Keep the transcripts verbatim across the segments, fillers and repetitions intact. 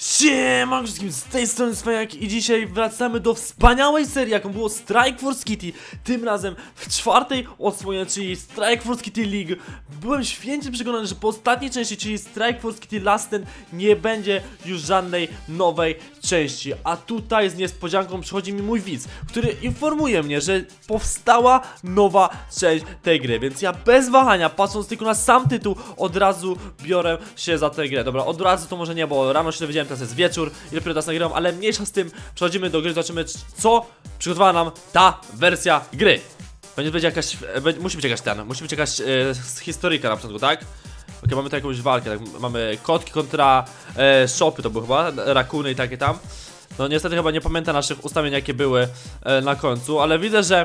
Siema wszystkim, z tej strony Cwaniak i dzisiaj wracamy do wspaniałej serii, jaką było Strike Force Kitty. Tym razem w czwartej odsłonie, czyli Strike Force Kitty League. Byłem święcie przekonany, że po ostatniej części, czyli Strike Force Kitty Last Stand, nie będzie już żadnej nowej części. A tutaj z niespodzianką przychodzi mi mój widz, który informuje mnie, że powstała nowa część tej gry. Więc ja bez wahania, patrząc tylko na sam tytuł, od razu biorę się za tę grę. Dobra, od razu to może nie, bo rano się dowiedziałem, teraz jest wieczór i dopiero teraz nagrywam, ale mniejsza z tym, przechodzimy do gry, zobaczymy, co przygotowała nam ta wersja gry. Będzie, będzie jakaś, będzie, musi być jakaś ten, musi być jakaś e, historyjka na początku, tak? Ok, mamy tu jakąś walkę, tak? Mamy kotki kontra e, shopy, to były chyba, rakuny i takie tam. No niestety chyba nie pamiętam naszych ustawień, jakie były e, na końcu, ale widzę, że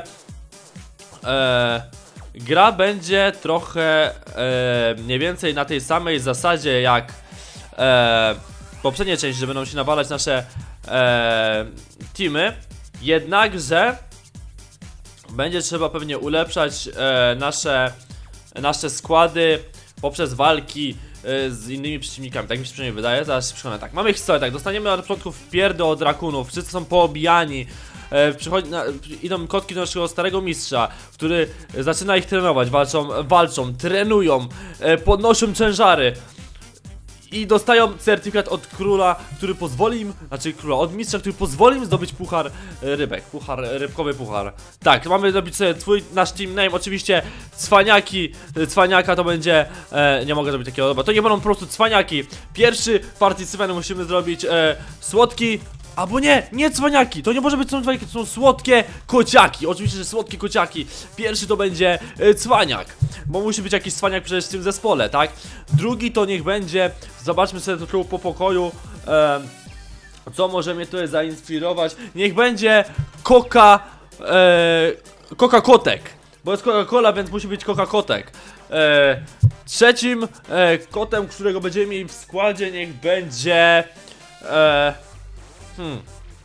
e, gra będzie trochę e, mniej więcej na tej samej zasadzie jak e, poprzedniej części, że będą się nawalać nasze e, teamy, jednakże będzie trzeba pewnie ulepszać e, nasze, nasze składy poprzez walki e, z innymi przeciwnikami. Tak mi się przynajmniej wydaje, zaraz się przekonam. Tak, mamy historię, tak, dostaniemy na początku wpierdę od rakunów, wszyscy są poobijani. E, przychodzi na, idą kotki do naszego starego mistrza, który zaczyna ich trenować, walczą, walczą trenują, e, podnoszą ciężary. I dostają certyfikat od króla, który pozwoli im, znaczy króla, od mistrza, który pozwoli im zdobyć puchar rybek, puchar, rybkowy puchar. Tak, mamy zrobić sobie twój, nasz team name, oczywiście cwaniaki, cwaniaka to będzie, e, nie mogę zrobić takiego, dobra, to nie będą po prostu cwaniaki. Pierwszy partycypant musimy zrobić e, słodki, albo nie, nie cwaniaki, to nie może być są cwaniaki, to są słodkie kociaki, oczywiście, że słodkie kociaki. Pierwszy to będzie e, cwaniak, bo musi być jakiś cwaniak przecież w tym zespole, tak? Drugi to niech będzie, zobaczmy sobie tu po pokoju, e, co może mnie tutaj zainspirować. Niech będzie Coca, e, Coca Kotek, bo jest Coca-Cola, więc musi być Coca Kotek. E, trzecim e, kotem, którego będziemy mieli w składzie, niech będzie e, Hmm.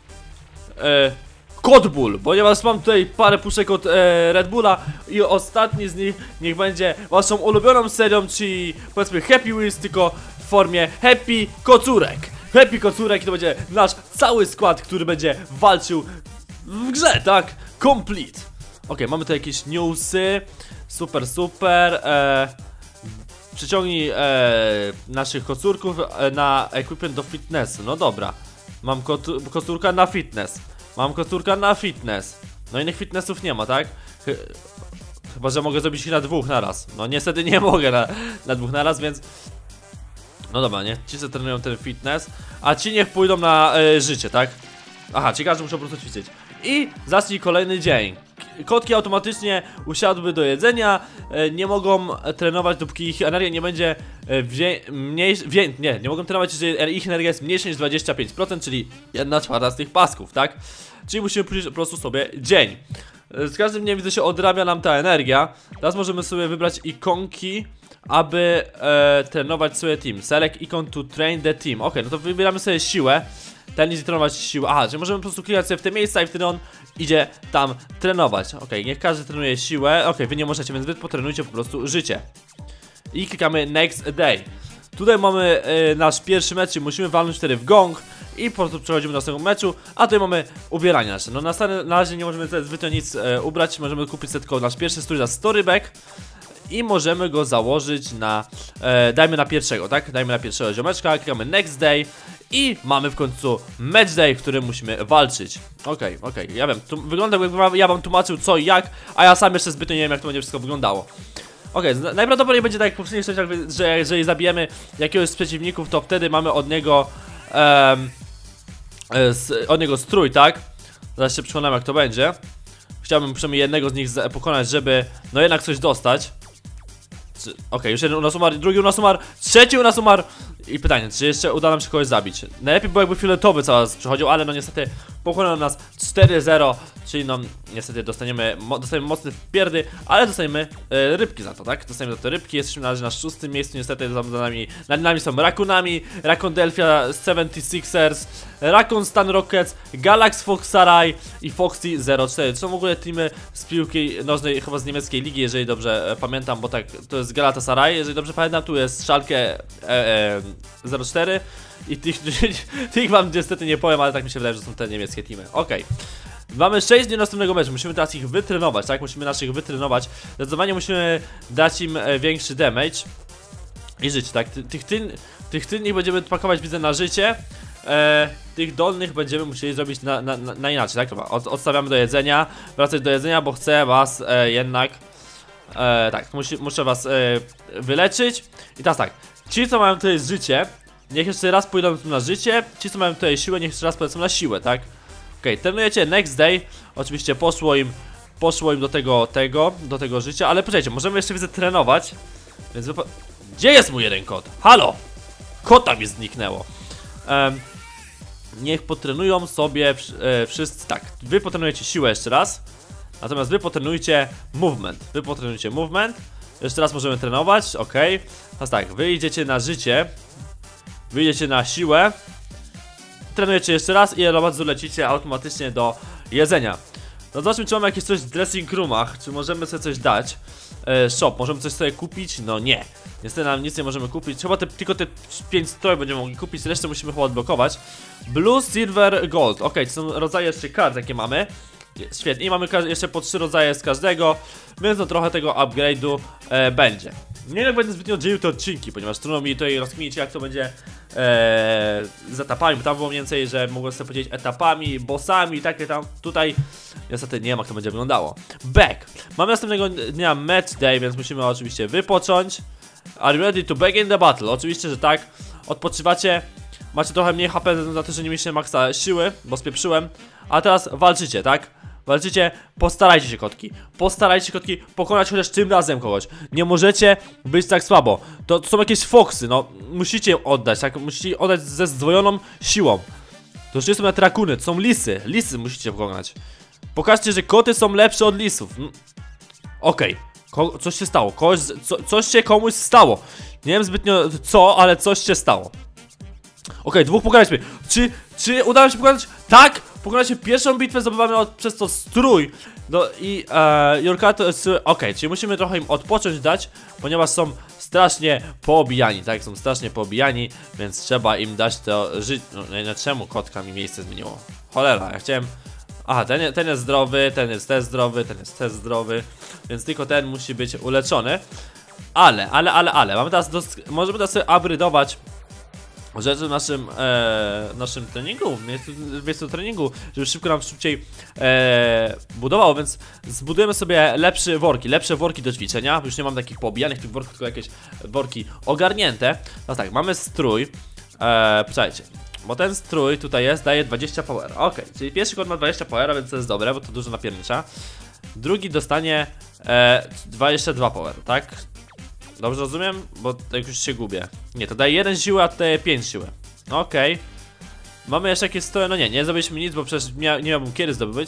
E, Kotbull, ponieważ mam tutaj parę puszek od e, Red Bulla i ostatni z nich niech będzie waszą ulubioną serią, czyli powiedzmy Happy Wheels, tylko w formie Happy Kocurek. Happy Kocurek i to będzie nasz cały skład, który będzie walczył w grze, tak? Complete. Ok, mamy tu jakieś newsy. Super, super. E, przyciągnij e, naszych kocurków e, na equipment do fitnessu. No dobra. Mam kocurka na fitness. Mam kocurka na fitness. No innych fitnessów nie ma, tak? Chyba, że mogę zrobić ich na dwóch naraz. No niestety nie mogę na, na dwóch naraz, więc... No dobra, nie? Ci sobie trenują ten fitness, a ci niech pójdą na e, życie, tak? Aha, ci każdy muszą po prostu ćwiczyć. I zacznij kolejny dzień. Kotki automatycznie usiadły do jedzenia, e, nie mogą trenować, dopóki ich energia nie będzie e, mniejsza, nie, nie mogą trenować, jeżeli ich energia jest mniejsza niż dwadzieścia pięć procent, czyli jedna czwarta z tych pasków, tak? Czyli musimy pójść po prostu sobie dzień. E, z każdym dniem widzę się odrabia nam ta energia. Teraz możemy sobie wybrać ikonki, aby e, trenować sobie team. Select icon to train the team. Ok, no to wybieramy sobie siłę. Ten idzie trenować siłę. Aha, czyli możemy po prostu klikać sobie w te miejsca i wtedy on idzie tam trenować. Ok, niech każdy trenuje siłę. Ok, wy nie możecie, więc wy potrenujcie po prostu życie. I klikamy next day. Tutaj mamy y, nasz pierwszy mecz, czyli musimy walnąć wtedy w gong i po prostu przechodzimy do następnego meczu. A tutaj mamy ubieranie nasze. No na, stary, na razie nie możemy sobie zbytnio nic y, ubrać. Możemy kupić sobie tylko nasz pierwszy strój za sto rybek. I możemy go założyć na, e, dajmy na pierwszego, tak? Dajmy na pierwszego ziomeczka, klikamy next day i mamy w końcu match day, w którym musimy walczyć. Okej, okay, okej, okay. Ja wiem, tu wygląda jakbym ja wam tłumaczył co i jak, a ja sam jeszcze zbytnio nie wiem, jak to będzie wszystko wyglądało. Okej, okay, najprawdopodobniej będzie tak jak w poprzednich częściach, że jeżeli zabijemy jakiegoś z przeciwników, to wtedy mamy od niego um, z, od niego strój, tak? Zaraz się przekonam, jak to będzie. Chciałbym przynajmniej jednego z nich pokonać, żeby no jednak coś dostać. Okej, okay, już jeden u nas umarł, drugi u nas umarł, trzeci u nas umarł. I pytanie, czy jeszcze uda nam się kogoś zabić? Najlepiej było jakby fioletowy cały czas przychodził, ale no niestety pokonał nas cztery zero. Czyli no niestety dostaniemy, mo, dostaniemy mocne wpierdy, ale dostaniemy e, rybki za to, tak? Dostaniemy za to rybki, jesteśmy na razie na szóstym miejscu, niestety za nami, nad nami są Rakunami, Rakon Delphia, seventy-sixers, Rakon Stan Rockets, Galax Fox Sarai i Foxy zero cztery. To są w ogóle teamy z piłki nożnej, chyba z niemieckiej ligi, jeżeli dobrze e, pamiętam, bo tak, to jest Galatasaray, jeżeli dobrze pamiętam, tu jest Schalke e, e, zero cztery I tych, tych wam niestety nie powiem, ale tak mi się wydaje, że są te niemieckie teamy. Okej. Okay. Mamy sześć dni następnego meczu, musimy teraz ich wytrenować, tak? Musimy naszych wytrenować. Zdecydowanie musimy dać im e, większy damage i życie, tak? Ty, tych, ty, tych tylnych będziemy pakować, widzę, na życie. E, tych dolnych będziemy musieli zrobić na, na, na, na inaczej, tak? Dobra, od, odstawiamy do jedzenia, wracać do jedzenia, bo chcę was e, jednak e, tak, musi, muszę was e, wyleczyć. I teraz tak, ci co mają tutaj życie, niech jeszcze raz pójdą na życie. Ci co mają tutaj siłę, niech jeszcze raz polecą na siłę, tak? Okej, okay, trenujecie next day. Oczywiście poszło im Poszło im do tego, tego, do tego życia. Ale poczekajcie, możemy jeszcze widzę trenować. Więc wypa... Gdzie jest mój jeden kot? Halo! Kota mi zniknęło. um, Niech potrenują sobie e, wszyscy. Tak, wy potrenujecie siłę jeszcze raz. Natomiast wy potrenujcie movement. Wy potrenujcie movement. Jeszcze raz możemy trenować, ok. Teraz tak, wy idziecie na życie. Wy idziecie na siłę. Trenujecie jeszcze raz i od lecicie automatycznie do jedzenia. No zobaczmy, czy mamy jakieś coś w dressing roomach. Czy możemy sobie coś dać. e, Shop, możemy coś sobie kupić? No nie. Niestety nam nic nie możemy kupić. Chyba te, tylko te pięć strojów będziemy mogli kupić. Resztę musimy chyba odblokować. Blue, silver, gold. Ok, to są rodzaje jeszcze kart, jakie mamy. Świetnie, i mamy jeszcze po trzy rodzaje z każdego. Więc no trochę tego upgrade'u e, będzie. Nie wiem, jak będę zbytnio dzielił te odcinki, ponieważ trudno mi tutaj rozkminić, jak to będzie e, z etapami, bo tam było mniej więcej, że mogłem sobie podzielić etapami, bossami i takie tam. Tutaj niestety nie wiem, jak to będzie wyglądało. Back. Mamy następnego dnia match day, więc musimy oczywiście wypocząć. Are you ready to begin the battle? Oczywiście, że tak. Odpoczywacie. Macie trochę mniej H P na to, że nie mieliście maksa siły, bo spieprzyłem. A teraz walczycie, tak? Walczycie, postarajcie się, kotki. Postarajcie się, kotki, pokonać chociaż tym razem kogoś. Nie możecie być tak słabo. To, to są jakieś foksy, no. Musicie oddać, tak? Musicie oddać ze zdwojoną siłą. To już nie są nawet rakuny, to są lisy. Lisy musicie pokonać. Pokażcie, że koty są lepsze od lisów. Okej, okay. Coś się stało. Kogoś, co, coś się komuś stało. Nie wiem zbytnio co, ale coś się stało. Okej, okay, dwóch pokonaliśmy. Czy, czy udało się pokonać? Tak! Pokonaliśmy pierwszą bitwę, zdobywamy od, przez to strój. No i e, Jorka to jest... Okej, okay, czyli musimy trochę im odpocząć dać, ponieważ są strasznie poobijani, tak? Są strasznie poobijani, więc trzeba im dać to życie. No, no czemu kotka mi miejsce zmieniło? Cholera, ja chciałem... Aha, ten, ten jest zdrowy, ten jest też zdrowy, ten jest też zdrowy, więc tylko ten musi być uleczony. Ale, ale, ale, ale, mamy teraz... Możemy teraz sobie upgrade'ować rzeczy w naszym, e, naszym treningu, w miejscu, w miejscu treningu, żeby szybko nam szybciej e, budowało, więc zbudujemy sobie lepsze worki, lepsze worki do ćwiczenia. Już nie mam takich poobijanych tych worków, tylko jakieś worki ogarnięte. No tak, mamy strój, e, posłuchajcie, bo ten strój tutaj jest, daje dwadzieścia power. Ok, czyli pierwszy kod ma dwadzieścia power, więc to jest dobre, bo to dużo napiernicza. Drugi dostanie e, dwadzieścia dwa power, tak? Dobrze rozumiem? Bo tak już się gubię. Nie, to daje jeden siły, a to daje pięć siły. Okej. Okay. Mamy jeszcze jakieś stroje? No nie, nie zrobiliśmy nic, bo przecież mia nie miałbym kiedy zdobyć.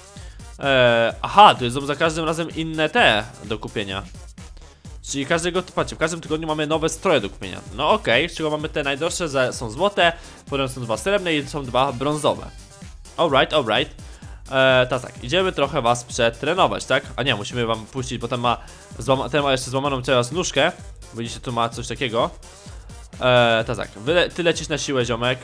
Eee, aha, tu są za każdym razem inne te do kupienia. Czyli każdego, patrzcie, w każdym tygodniu mamy nowe stroje do kupienia. No okej, okay, z czego mamy te najdroższe, że są złote, potem są dwa srebrne i są dwa brązowe. Alright, alright. Eee, tak, tak, idziemy trochę was przetrenować, tak? A nie, musimy wam puścić, bo ten ma, ten ma jeszcze złamaną teraz nóżkę. Widzicie, tu ma coś takiego. Eee, tak, tak, Wy, ty lecisz na siłę, ziomek.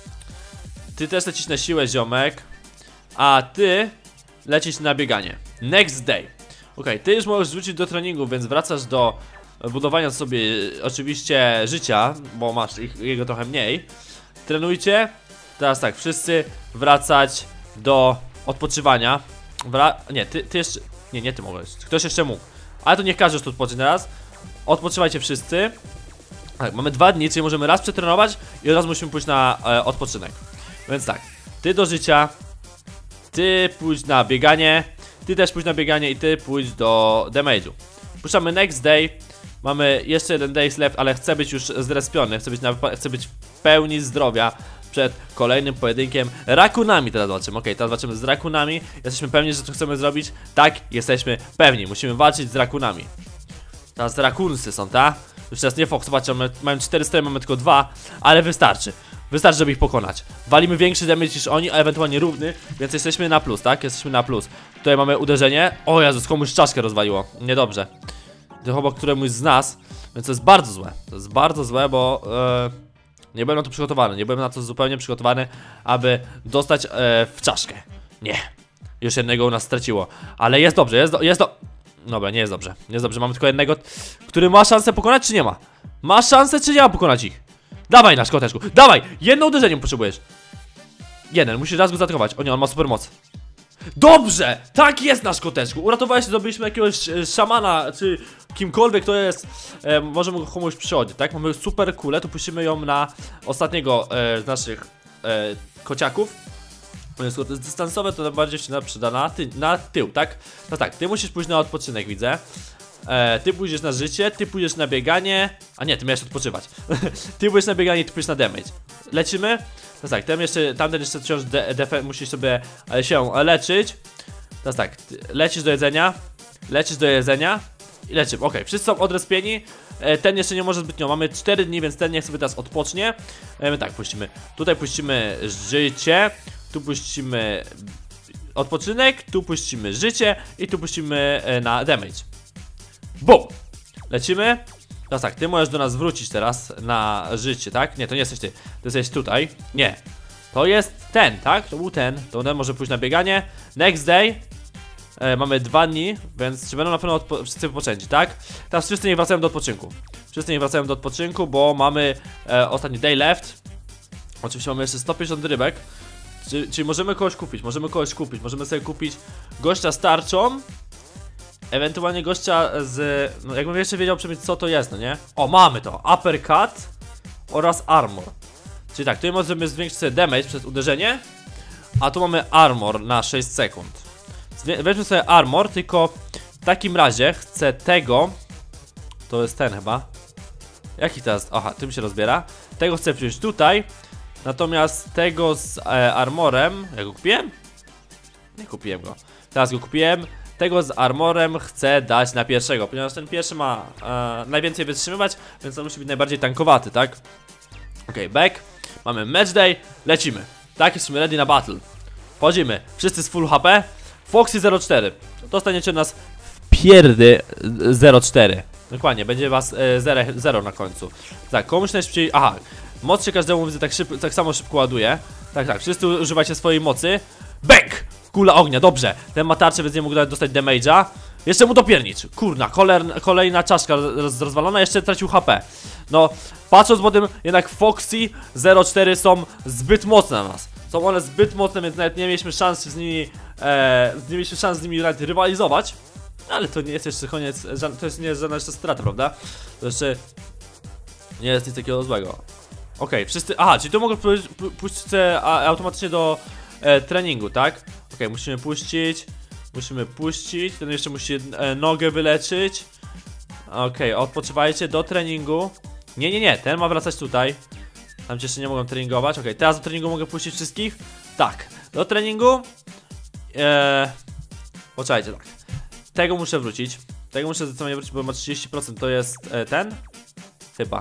Ty też lecisz na siłę, ziomek. A ty lecisz na bieganie. Next day. Ok, ty już możesz wrócić do treningu, więc wracasz do budowania sobie oczywiście życia, bo masz ich, jego trochę mniej. Trenujcie. Teraz tak, wszyscy wracać do odpoczywania. Wra nie, ty, ty jeszcze... Nie, nie ty mogłeś. Ktoś jeszcze mógł. Ale to niech każdy już tu odpocznie teraz. Odpoczywajcie wszyscy. Tak, mamy dwa dni, czyli możemy raz przetrenować i od razu musimy pójść na e, odpoczynek. Więc tak, ty do życia. Ty pójdź na bieganie. Ty też pójdź na bieganie i ty pójdź do damage'u. Puszczamy next day. Mamy jeszcze jeden days left, ale chcę być już zrespiony. Chcę być, na, chcę być w pełni zdrowia przed kolejnym pojedynkiem rakunami. Teraz zobaczymy, ok, teraz walczymy z rakunami. Jesteśmy pewni, że to chcemy zrobić? Tak, jesteśmy pewni, musimy walczyć z rakunami. Teraz rakunsy są, tak? Już teraz nie Fox, zobaczcie, mamy, mamy cztery strony, mamy tylko dwa. Ale wystarczy, wystarczy, żeby ich pokonać. Walimy większy damage niż oni, a ewentualnie równy. Więc jesteśmy na plus, tak? Jesteśmy na plus. Tutaj mamy uderzenie. O Jezus, komuś czaszkę rozwaliło, niedobrze. To chyba któremuś z nas. Więc to jest bardzo złe. To jest bardzo złe, bo... Yy... Nie byłem na to przygotowany, nie byłem na to zupełnie przygotowany, aby dostać e, w czaszkę. Nie. Już jednego u nas straciło. Ale jest dobrze, jest, do, jest do... Dobra, nie jest dobrze. Nie jest dobrze, mamy tylko jednego, który ma szansę pokonać, czy nie ma? Ma szansę, czy nie ma pokonać ich? Dawaj nasz koteczku, dawaj! Jedno uderzenie potrzebujesz. Jeden, musisz raz go zaatakować. O nie, on ma super moc. Dobrze! Tak jest nasz koteczku. Uratowałeś, zdobyliśmy jakiegoś e, szamana, czy kimkolwiek to jest. e, Możemy go komuś przychodzić, tak? Mamy super kulę, to puścimy ją na ostatniego e, z naszych e, kociaków. Dystansowe to najbardziej się przyda na, ty na tył, tak? No tak, ty musisz pójść na odpoczynek, widzę. e, Ty pójdziesz na życie, ty pójdziesz na bieganie. A nie, ty miałeś odpoczywać. Ty pójdziesz na bieganie i ty pójdziesz na damage. Lecimy? No tak, ten jeszcze, tamten jeszcze wciąż de musisz sobie e, się leczyć. Teraz tak, lecisz do jedzenia. Lecisz do jedzenia i leczymy, okej, okay, wszyscy są odrespieni. e, Ten jeszcze nie może zbytnio, mamy cztery dni, więc ten niech sobie teraz odpocznie. e, My tak, puścimy, tutaj puścimy życie. Tu puścimy odpoczynek, tu puścimy życie i tu puścimy e, na damage. Bum! Lecimy. Teraz tak, ty możesz do nas wrócić teraz na życie, tak? Nie, to nie jesteś ty, to jesteś tutaj. Nie, to jest ten, tak? To był ten, to ten może pójść na bieganie. Next day. e, Mamy dwa dni, więc czy będą na pewno wszyscy wypoczęci, tak? Teraz wszyscy nie wracają do odpoczynku. Wszyscy nie wracają do odpoczynku, bo mamy e, ostatni day left. Oczywiście mamy jeszcze sto pięćdziesiąt rybek. Czyli, czyli możemy kogoś kupić, możemy kogoś kupić, możemy sobie kupić gościa z tarczą. Ewentualnie gościa z... No jakbym jeszcze wiedział przynajmniej co to jest, no nie? O, mamy to, uppercut oraz armor. Czyli tak, tutaj możemy zwiększyć sobie damage przez uderzenie. A tu mamy armor na sześć sekund. Weźmy sobie armor, tylko w takim razie chcę tego. To jest ten chyba. Jaki teraz? Aha, tym się rozbiera. Tego chcę wziąć tutaj. Natomiast tego z e, armorem... Ja go kupiłem? Nie kupiłem go. Teraz go kupiłem. Tego z armorem chcę dać na pierwszego, ponieważ ten pierwszy ma e, najwięcej wytrzymywać, więc on musi być najbardziej tankowaty, tak? Ok, back. Mamy match day. Lecimy. Tak, jesteśmy ready na battle. Wchodzimy. Wszyscy z full H P. Foxy zero cztery. Dostaniecie nas w pierdy zero cztery. Dokładnie, będzie was e, zero na końcu. Tak, komuś najszybciej... Aha. Moc się każdemu widzę tak, szyb, tak samo szybko ładuje. Tak, tak, wszyscy używajcie swojej mocy. Bang! Kula ognia, dobrze. Ten ma tarczę, więc nie mógł dostać damage'a. Jeszcze mu dopiernicz. Kurna, koler, kolejna czaszka roz, rozwalona, jeszcze tracił H P. No, patrząc po tym, jednak Foxy zero cztery są zbyt mocne na nas. Są one zbyt mocne, więc nawet nie mieliśmy szans z nimi e, Nie mieliśmy szans z nimi nawet rywalizować. Ale to nie jest jeszcze koniec, to jest, nie jest żadna jeszcze strata, prawda? To jeszcze nie jest nic takiego złego. Okej, okay, wszyscy... Aha, czyli to mogę puścić automatycznie do e, treningu, tak? Okej, okay, musimy puścić. Musimy puścić. Ten jeszcze musi e, nogę wyleczyć. Okej, okay, odpoczywajcie do treningu. Nie, nie, nie, ten ma wracać tutaj. Tam ci jeszcze nie mogą treningować. Okej, okay, teraz do treningu mogę puścić wszystkich? Tak, do treningu. Eee... Poczekajcie, tak. Tego muszę wrócić. Tego muszę zdecydowanie wrócić, bo ma trzydzieści procent. To jest e, ten? Chyba.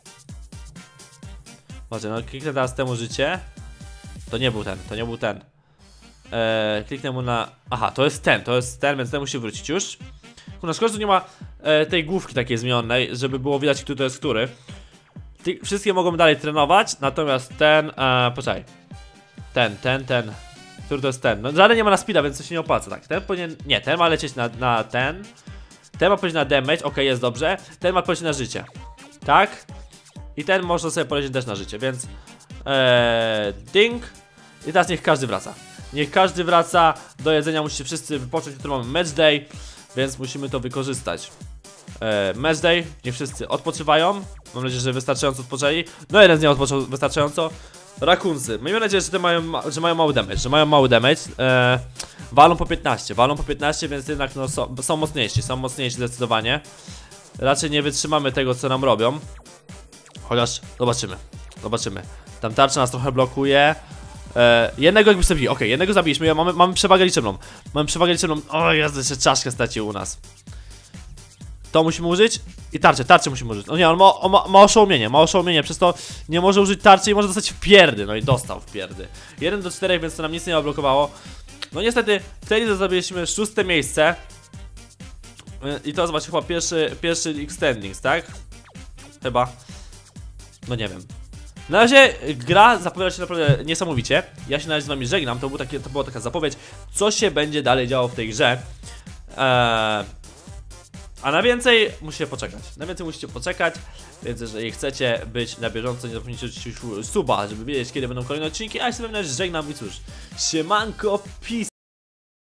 Może, no kliknę teraz temu życie. To nie był ten, to nie był ten. Eee, kliknę mu na... Aha, to jest ten, to jest ten, więc ten musi wrócić już. Na szkoda, że nie ma e, tej główki takiej zmienionej, żeby było widać, który to jest który. Ty, wszystkie mogą dalej trenować, natomiast ten... E, poczekaj. Ten, ten, ten. Który to jest ten? No żaden nie ma na speeda, więc to się nie opłaca, tak. Ten powinien... Nie, ten ma lecieć na, na ten. Ten ma polecieć na damage, ok, jest dobrze. Ten ma polecieć na życie. Tak? I ten można sobie polecieć też na życie, więc... Eee, ding. I teraz niech każdy wraca. Niech każdy wraca. Do jedzenia musicie wszyscy wypocząć, jutro mamy match day, więc musimy to wykorzystać. eee, Match day, niech wszyscy odpoczywają. Mam nadzieję, że wystarczająco odpoczęli. No jeden z nich odpoczął wystarczająco. Rakunsy, miejmy nadzieję, że, te mają, że mają mały damage, że mają mały damage. eee, Walą po piętnaście, walą po piętnaście, więc jednak no, są, są mocniejsi, są mocniejsi zdecydowanie. Raczej nie wytrzymamy tego, co nam robią. Chociaż zobaczymy, zobaczymy. Tam tarcza nas trochę blokuje. e, Jednego jakby zabili, okej, okay, jednego zabiliśmy, mamy, mamy przewagę liczebną. Mamy przewagę liczebną, o Jezu, jeszcze czaszkę stracił u nas. To musimy użyć i tarczę, tarczę musimy użyć. No nie, on ma, on ma, ma oszołomienie, ma oszołomienie, przez to nie może użyć tarczy i może dostać w pierdy. No i dostał w pierdy. jeden do czterech, więc to nam nic nie zablokowało. No niestety, wtedy zabiliśmy szóste miejsce. I to zobaczcie, chyba pierwszy, pierwszy extendings, tak? Chyba. No nie wiem. Na razie gra zapowiada się naprawdę niesamowicie. Ja się na razie z wami żegnam, to, był takie, to była taka zapowiedź, co się będzie dalej działo w tej grze. Eee, a na więcej musicie poczekać. Na więcej musicie poczekać, więc jeżeli chcecie być na bieżąco, nie zapomnijcie oczywiście suba, żeby wiedzieć, kiedy będą kolejne odcinki. A ja się z wami na razie żegnam i cóż, siemanko, peace.